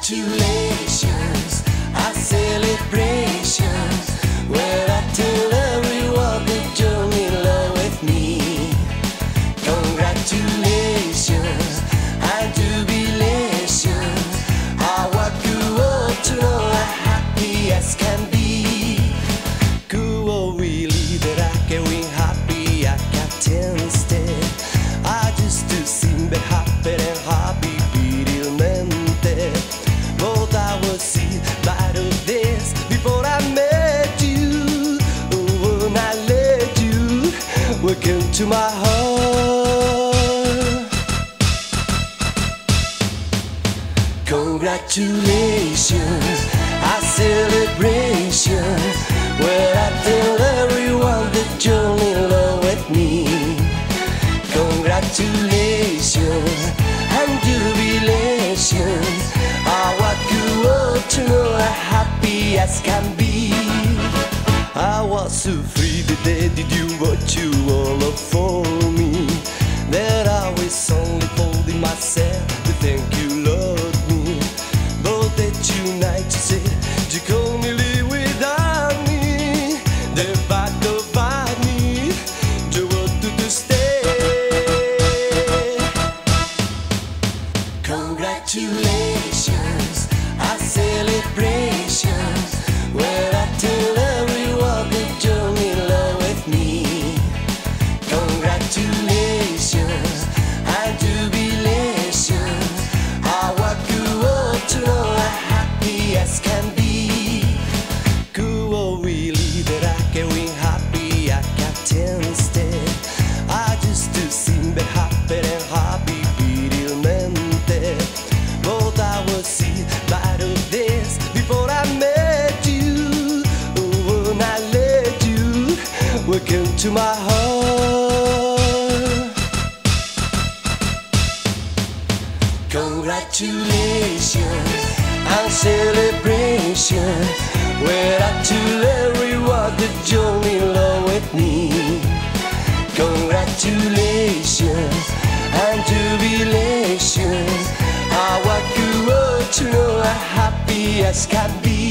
Congratulations, a celebration, where I tell everyone that you're in love with me. Congratulations and jubilations, I want you all to know I'm happy as can be. Cool, really, that I can win happy, I can't instead. I just do seem be happy and happy. But I was see by this before I met you. When I let you walk into my heart. Congratulations, a celebration, where I tell everyone that you're in love with me. Congratulations and jubilations, I want you all to know I'm happy as can be. I was so free the day did you what you all up for me, that I was only holding myself to think you loved me. But that tonight you said you couldn't live without me. Divide me, you want to stay. Congratulations, a celebration, where I tell everyone that you're in love with me. Congratulations and jubilations, I want you all to know I'm happy as can be. Cool, really, that I can win happy, I can't instead. I just do seem be happy and happy. But I was see by this before I met you. When I let you walk into my heart. Congratulations and celebration, where I tell everyone that you're in love with me. Congratulations and jubilations, I want you all to know I'm happy as can be.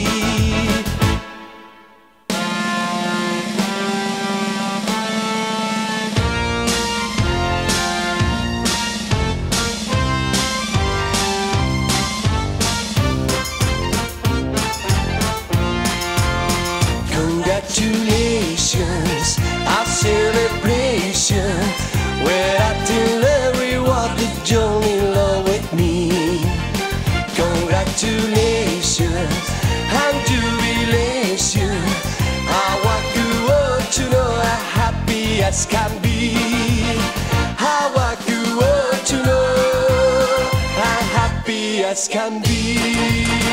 Congratulations, a celebration, where I tell everyone that you're in love with me. Congratulations and jubilations, I want you all to know I'm happy as can be. I want you all to know I'm happy as can be.